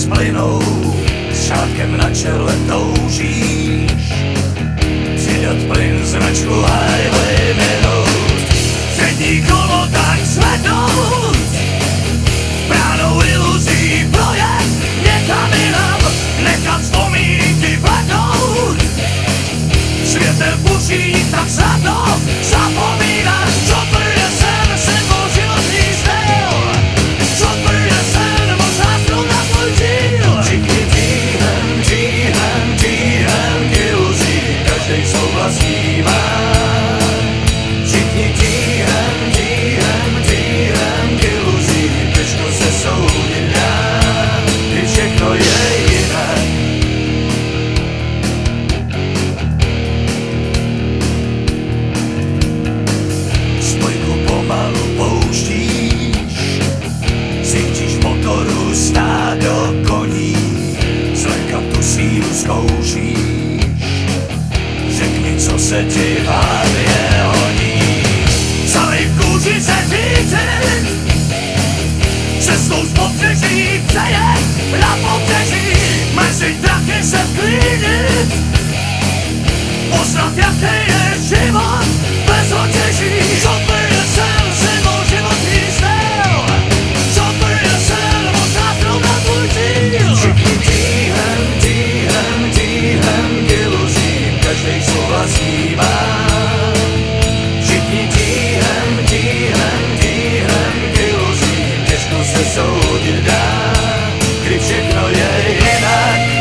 splynou, s šátkem na čele toužíš přidat plyn značku Highway minout. Přední kolo tak zvednout, bránou iluzí projet někam jinam, nechat vzpomínky vletnout, světem buší tak snadno zapomínat. Chopper je sen, symbol životní styl, Chopper je sen, moc nástroj na tvůj díl. Všichni tíhem k iluzí, každej svou vlastní má. Všichni tíhem k iluzí, těžko se soudit dá, když všechno je jinak. Spojku pomalu pouštíš, cítíš v motoru stádo koní, zlehka tu sílu zkoušíš, řekni, co se ti v hlavě honí. Celý v kůži se cítit, cestou z pobřeží přejet na pobřeží, mezi trachy se vklínit, poznat, jaký je život bez otěží. Chopper je sen, symbol životní styl, Chopper je sen, moc nástroj na tvůj díl. Všichni tíhem k iluzím, každej svou vlastní má. Všichni tíhem k iluzím, těžko se soudit dá, kdy všechno je jinak.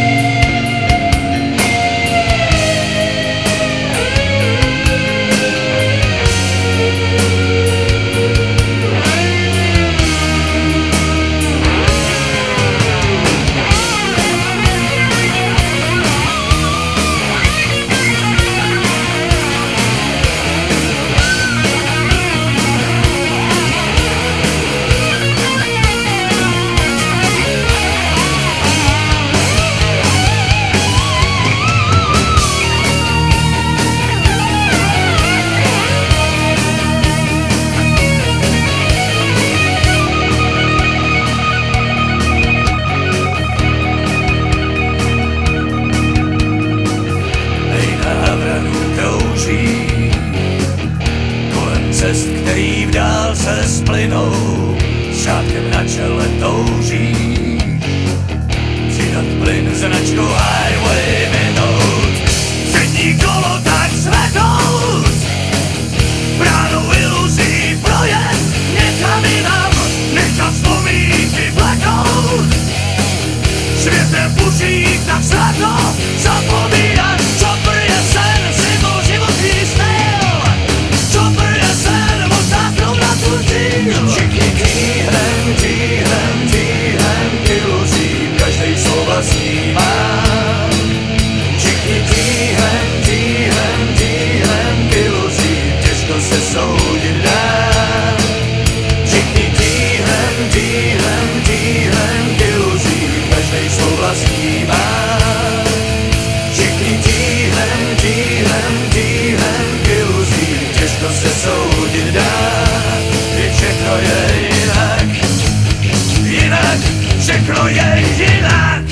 Cest, který v dálce splynou, s šátkem na čele toužíš přidat plyn značku Highway minout. Přední kolo tak zvednout, bránou iluzí projet někam jinam, nechat vzpomínky vleknout, světem buší tak snadno zapomínat. Chopper je sen, symbol životní styl, Chopper je sen, moc nástroj na tvůj díl. Všichni tíhem k iluzím, každej svou vlastní má. Všichni tíhem k iluzím, těžko se soudit dá. Všichni tíhem k iluzím, každej svou vlastní má. Všichni tíhem k iluzím, těžko se soudit dá, kdy všechno je jinak, jinak, všechno je jinak.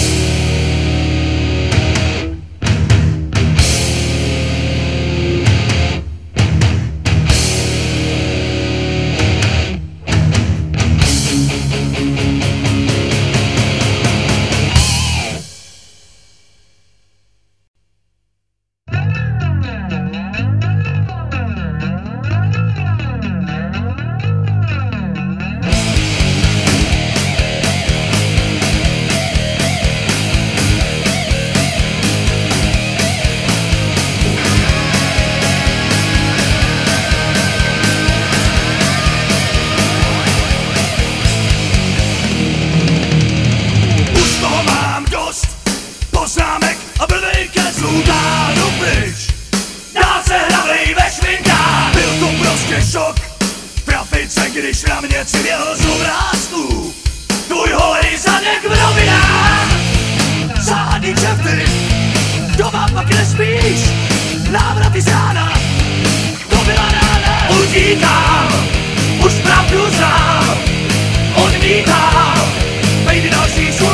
Když na mě civil z obrázků, tvůj holej zadek v rovinách, záhadný kšefty, doma pak nespíš, návraty z rána, to byla rána. Utíkám, už pravdu znám, odmítám, vejdy další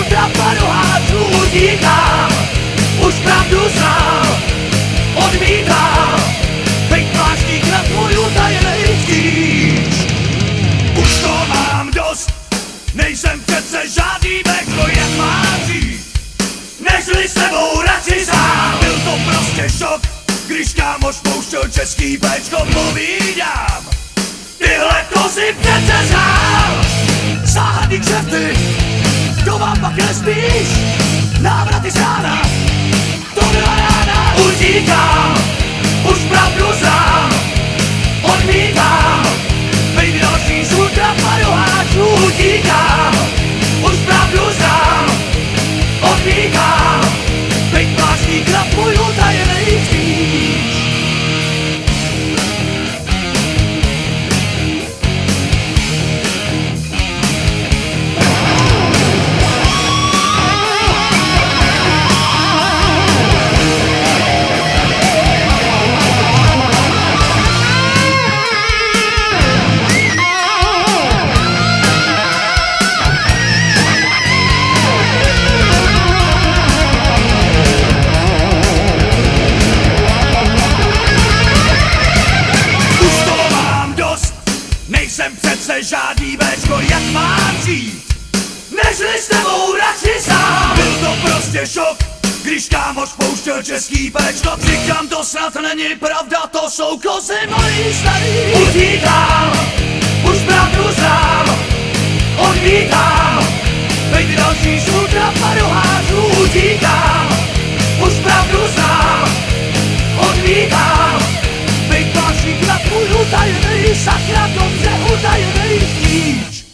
Nejsem přece žádný bekro, jak mám říct, nežli s tebou radši sám. Byl to prostě šok, když kámoš pouštěl český péčko, povídám. Tyhle kozy přece znám, záhadný kšefty, doma pak nespíš, návraty z rána, to byla rána. Utíkám, už pravdu znám, odmítám, bejt další žluta paroháčů. Utíkám, už pravdu znám, odmítám, bejt vážný krab můj utajenej kříž. Nejsem přece žádný béčko, jak mám žít, nežli s tebou radši sám. Byl to prostě šok, když kámoš pouštěl český péčko. Říkám, to snad není pravda, to jsou kozy mojí starý. Utíkám, už pravdu znám, odmítám, bejt další žlutra paroháčů. Utíkám, už pravdu znám, odmítám, bejt vážný krab můj utajenej, sakra dobře utajenej kříž.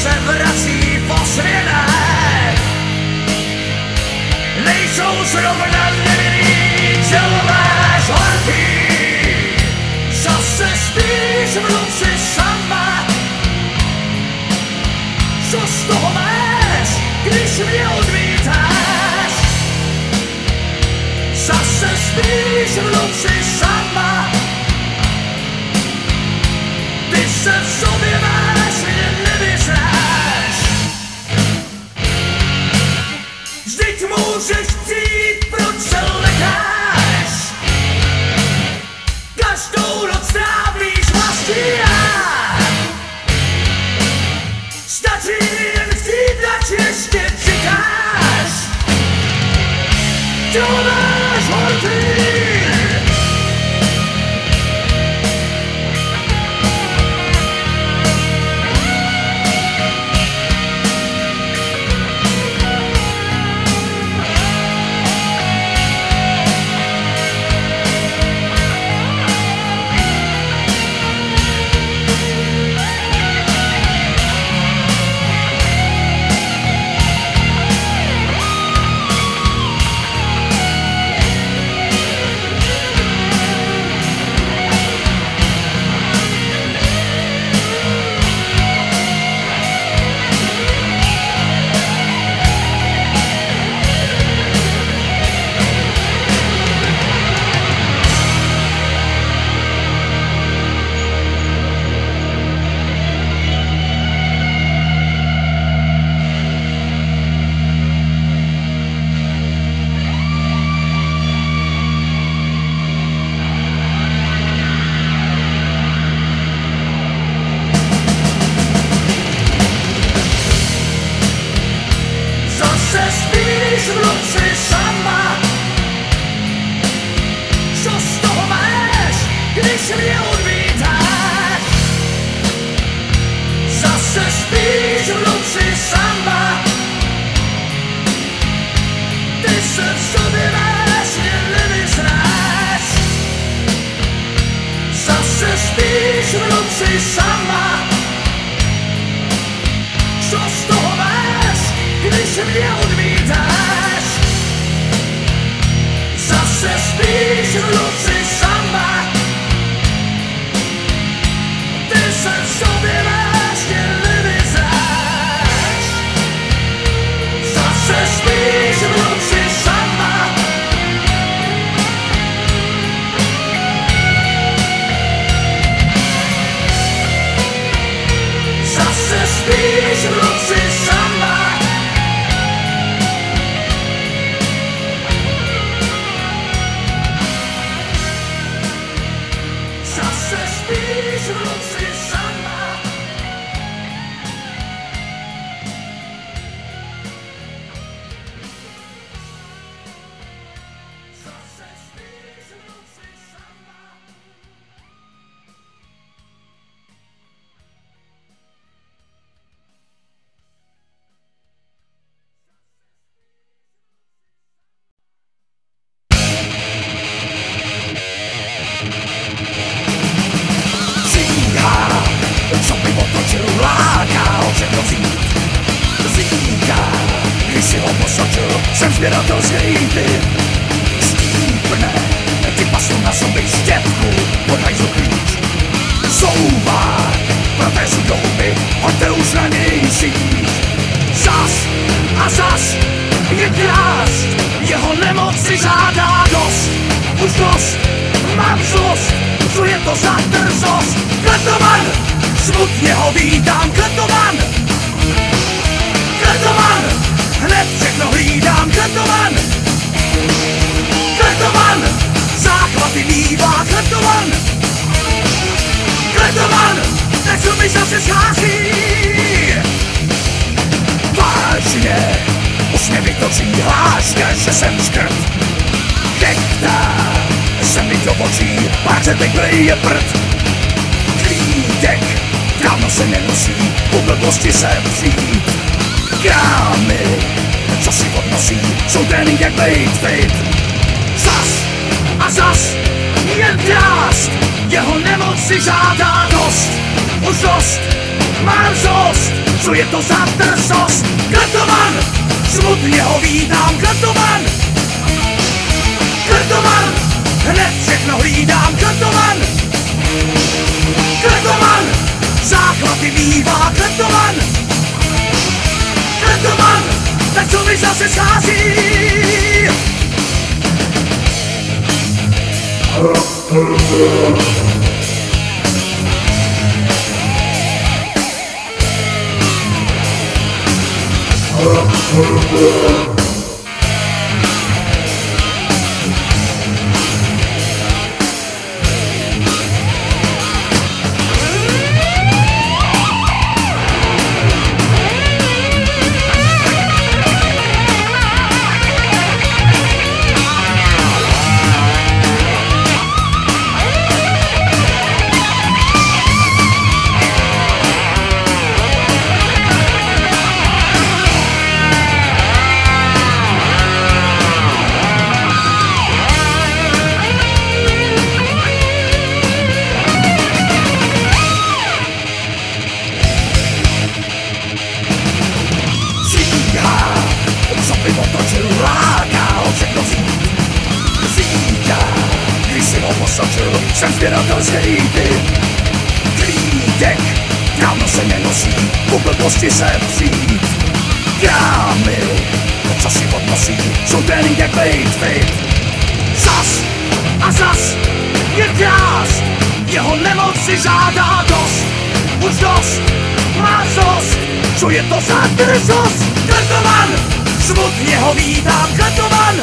se vrací po světech. Nejsou zrovna nevinný čelové žlky. Zase spíš v noci sama. Co z toho máš, když mě odmítáš? Zase spíš v noci sama. Ty se v sobě vážně nevyznáš. Vždyť můžeš přijít, proč se lekáš? Každou noc trávíš vlastní já. Stačí jen chtít, ať ještě říkáš. To máš horký. Jsem sběratel skryty, stípne, ty pasu na sobě štětku, podhajzu klíč. Souvák, protézu douby, hoďte už na něj síť. Zas a zas je krást, jeho nemoc si žádá dost. Už dost, mám zlost, co je to za drzost? Kletoman, smutně ho vítám, kletoman. Kletoman, hned všechno hlídám, kletoman. Kletoman, záchvaty mívá, kletoman. Kletoman, teď mi zase schází. Vážně, už mě vytočí hláška, že jsem škrt. Chechtá se mi do očí, pár řetek bleje prd. Klídek, dávno se nenosí, po blbosti se přijít. Krámy, co si odnosí, jsou trénink jak bejt fit. Zas a zas, jen krást, jeho nemoc si žádá dost. Už dost, mám zlost, co je to za drzost? Krtoman, smutně ho vídám, krtoman, krtoman, hned všechno hlídám, krtoman, krtoman, záchvaty mívá, krtoman, krtoman, tak co mi zase schází? Jsem sběratel zhejty, klídek, dávno se nenosí, po blbosti se přijít. Krámy, to co si odnosí, jsou trénink jak bejt fit. Zas a zas je krást, jeho nemoc si žádá dost. Už dost, má dost, co je to za drzost? Krtoman, smutně ho vítám, krtoman,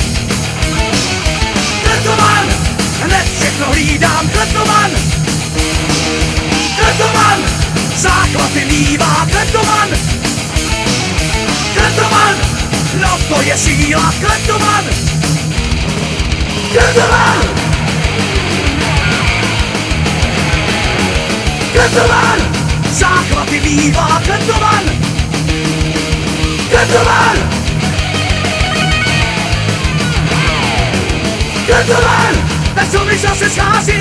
krtoman, hned všechno hlídám, krtoman, krtoman, záchvaty mívá, krtoman, krtoman, no to je síla, krtoman, krtoman, krtoman, záchvaty mívá, krtoman, krtoman, krtoman, tak co mi zase schází?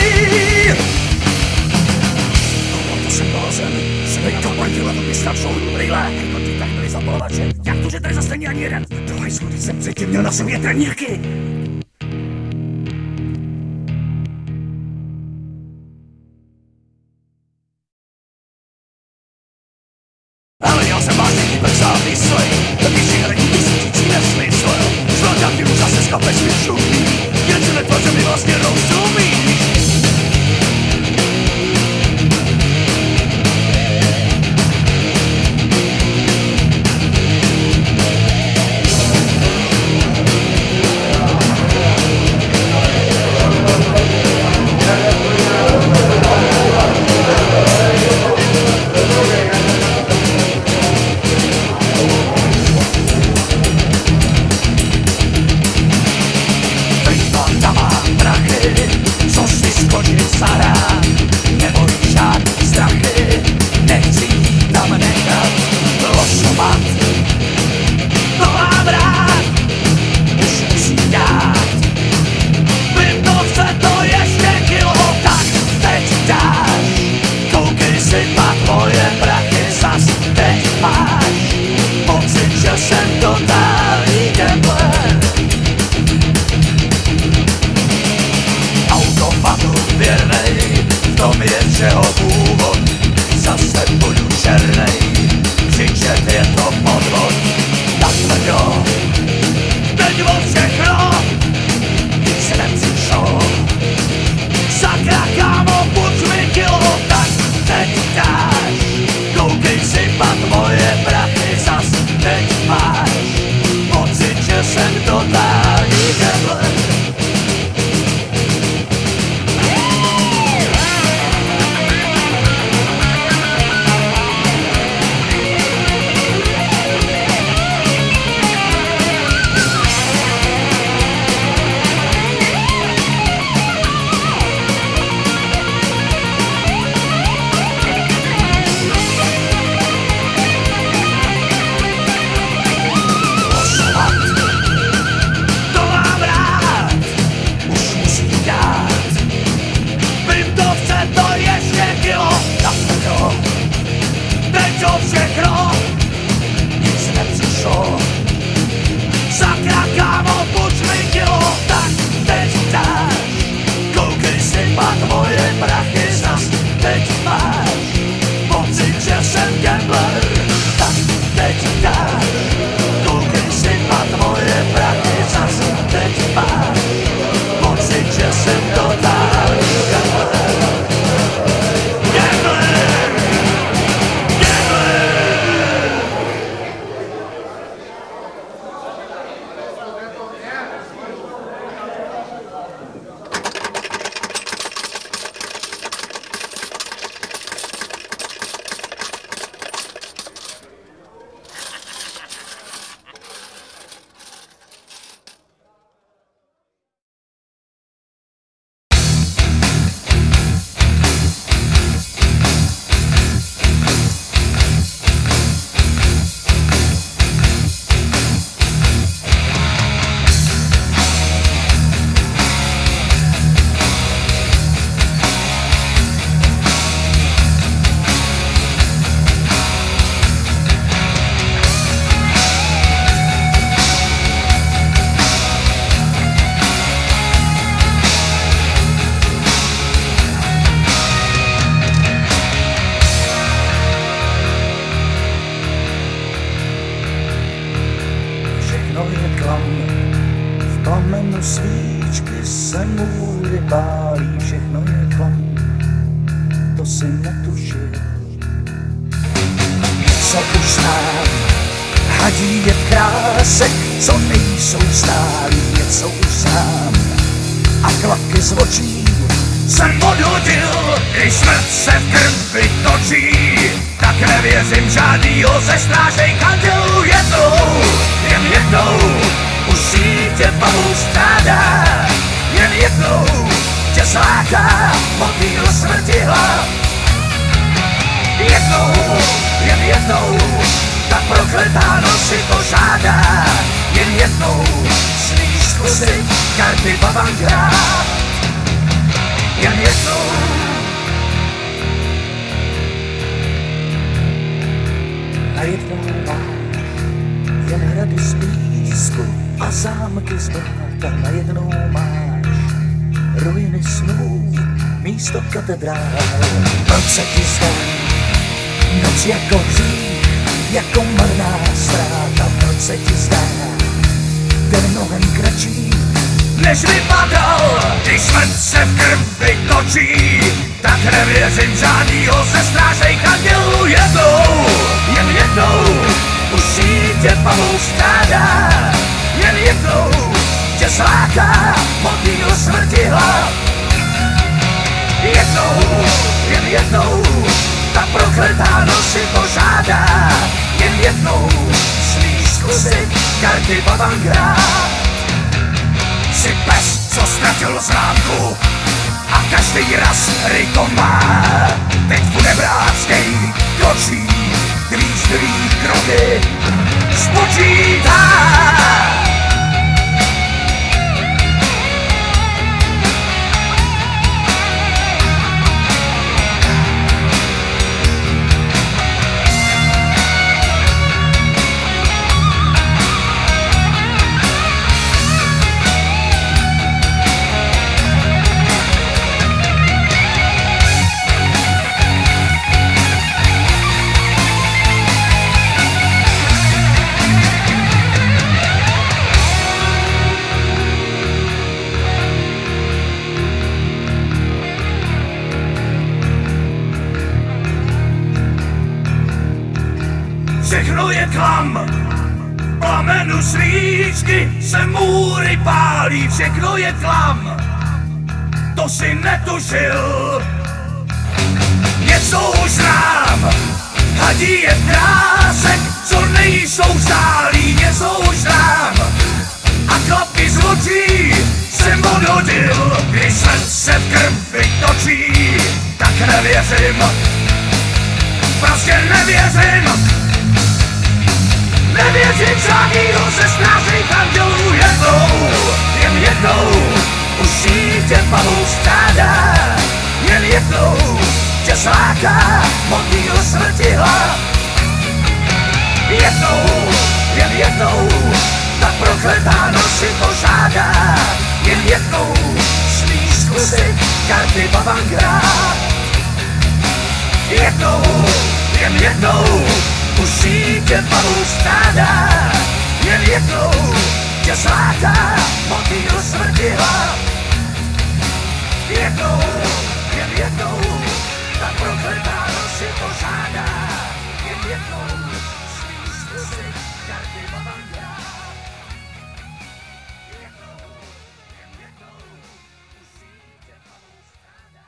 To jsem blázen, svej kapandila, to mi stačou brýle. No ty tady byli zapalovače, jak to, že tady zase není ani jeden? Druhý schody jsem předtím měl na sobě trenírky. Ale já jsem vážný týpek sávný svoj, taky žihelení tisící nesmysl. Zloďáky mu zase z kapes vyšumí, jen se netvoř, že mi vlastně rozumíš. menu svíčky se můry pálí, všechno je klam, to si netušil. Co už znám, hadí je v krásech, co nejsou stálí, něco už znám. A klaky z očí jsem odhodil, když smrt se v krvi točí. Tak nevěřím žádnýho ze strážejch andělů. Jen jednou už tě pavou strádá, jen jednou tě zláká motýl smrti hlav. Jen jednou, tak prokletá noc si to žádá. Jen jednou smíš zkusit karty Avantgarde. Jen jednou. Najednou máš jen hrady z písku a zámky z bláta. Najednou máš ruiny snů místo katedrál. Proč se ti zdá noc jako hřích, jako marná ztráta? Proč se ti zdá den mnohem kratší, než vypadal, když smrt se v krvi točí? Tak nevěřím žádnýho ze strážejch andělů. Jen jednou už tě pavou strádá, jen jednou tě zláká motýl smrti hlav. Jen jednou, ta prokletá noc si to žádá. Jen jednou smíš zkusit karty Avantgarde. Jsi pes, co ztratil známku a každý raz ryto má. Teď bude brát skej kročí, tvý kroky spočítá. Všechno je klam, plamenu svíčky se můry pálí. Všechno je klam, to si netušil. Něco už znám, hadí je krásek, co nejsou stálí. Něco už znám a klapky z očí jsem odhodil, když smrt se v krvi točí. Tak nevěřím, prostě nevěřím. Nevěřím žádnýho ze strážejch andělů. Jen jednou už tě pavou strádá, jen jednou tě zláká motýl smrti hlav. Jen jednou, ta prokletá noc si to žádá. Jen jednou smíš zkusit karty Avantgarde. Jen jednou už tě pavou strádá, jen jednou tě zláká motýl smrti hlav. Jen jednou, tak prokletá noc si to žádá. Jen jednou smíš zkusit karty Avantgarde. Jen jednou už tě pavou strádá.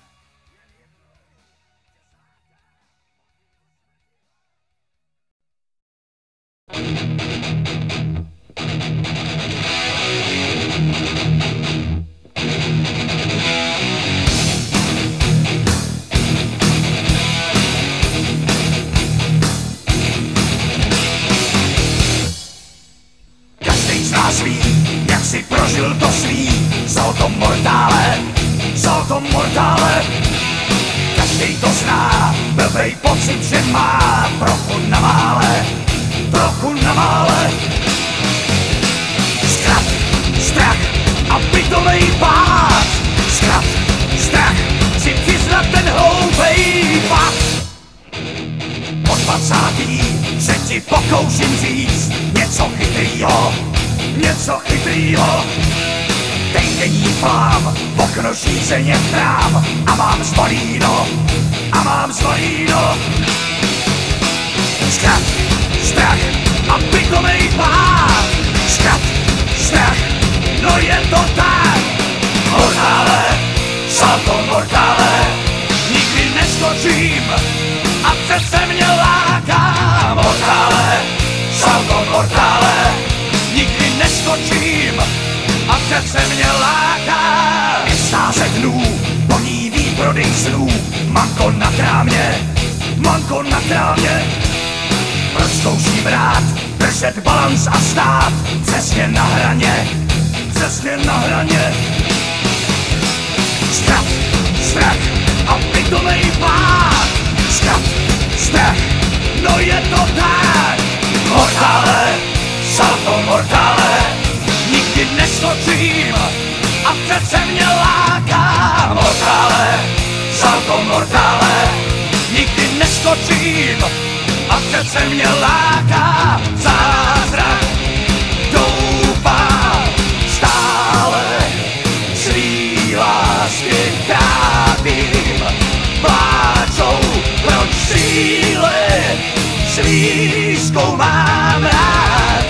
Každý z nás ví, jak si prožil to svý. Salto mortále. Každý to zná, blbej pocit, že má trochu na mále. Zkrat, strach a pitomej pád. Zkrat, strach, si přiznat ten hloupej pad. Po 20. se ti pokouším říct něco chytrýho. Týdenní plám, v okno šířeně trám. A mám zvolíno, a mám zvolíno. Strach, strach a pitomej pád. Strach, strach, no je to tak. Mortále, salto mortále, nikdy neskočím a přece mě láká. Mortále, salto mortále, nikdy neskočím a přece mě láká. I stáře dnů, ponívý prodej snů. Manko na krámě, manko na krámě. Proč zkouším rád držet balans a stát přesně na hraně, přesně na hraně. Strach, strach a pitomej pád. Strach, strach, no je to tak. Mortále, salto mortále, nikdy neskočím a přece mě láká. Mortále, salto mortále, nikdy neskočím a přece mě láká. Zázrak doufám stále, svý lásky krátím. Pláčou, proč síly svý zkoumám rád.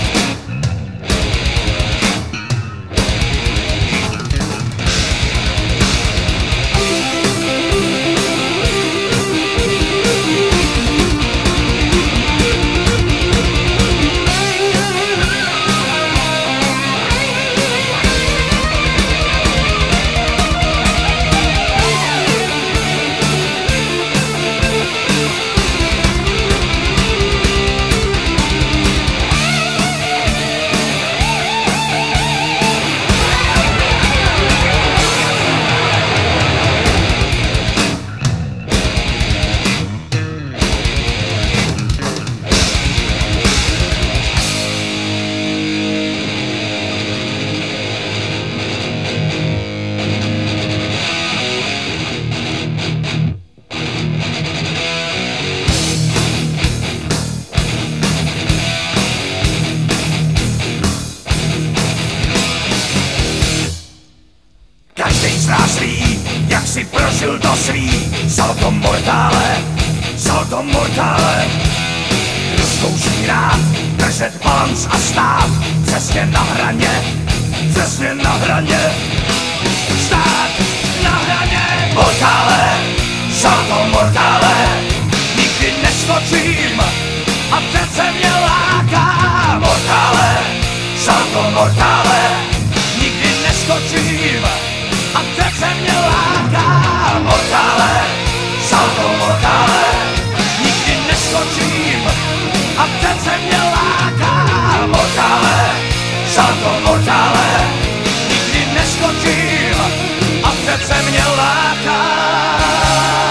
Každej z nás ví, jak si prožil to svý. Salto mortále, salto mortále. Kdo zkouší rád držet balans a stát přesně na hraně, přesně na hraně. Stát na hraně. Mortále, salto mortále, nikdy neskočím a přece mě láká. Mortále, salto mortále, nikdy neskočím a přece mě láká. Mortále, salto mortále, nikdy neskočím a přece mě láká. Mortále, salto mortále, nikdy neskočím a přece mě láká.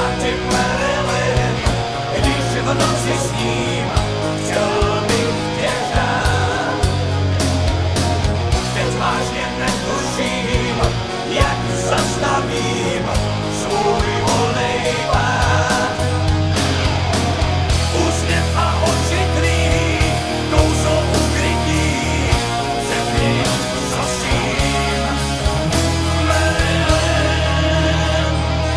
ty Marilyn, když v noci s ním chtěl bych tě hrát. Teď vážně netuším, jak zastavím svůj volnej pád. Úsměv a oči tlí, kouzlo ukrytí, řekni, co s tím. Marilyn,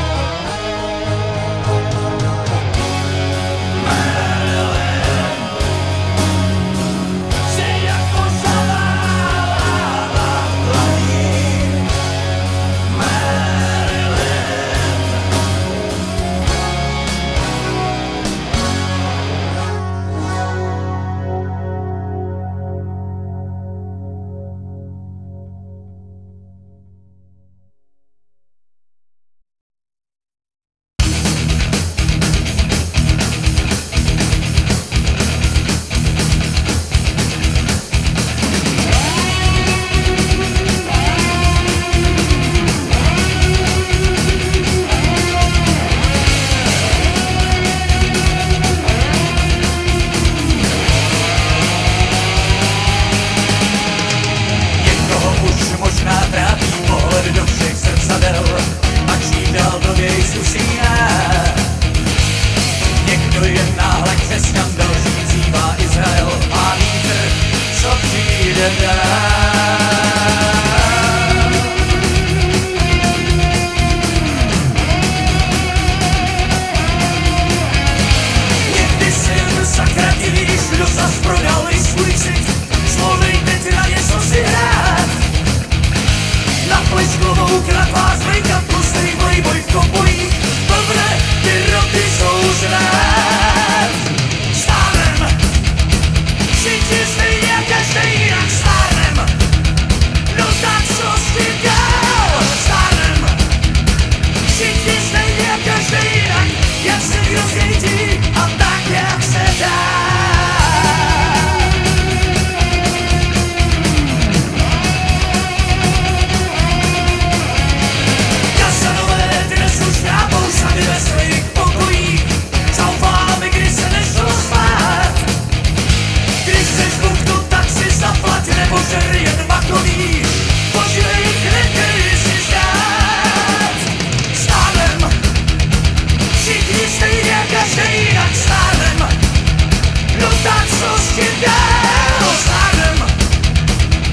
Marilyn, jsi jako zavála dlaní.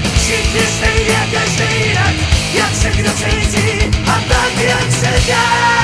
Jak se kdo cítí a tak jak se dá.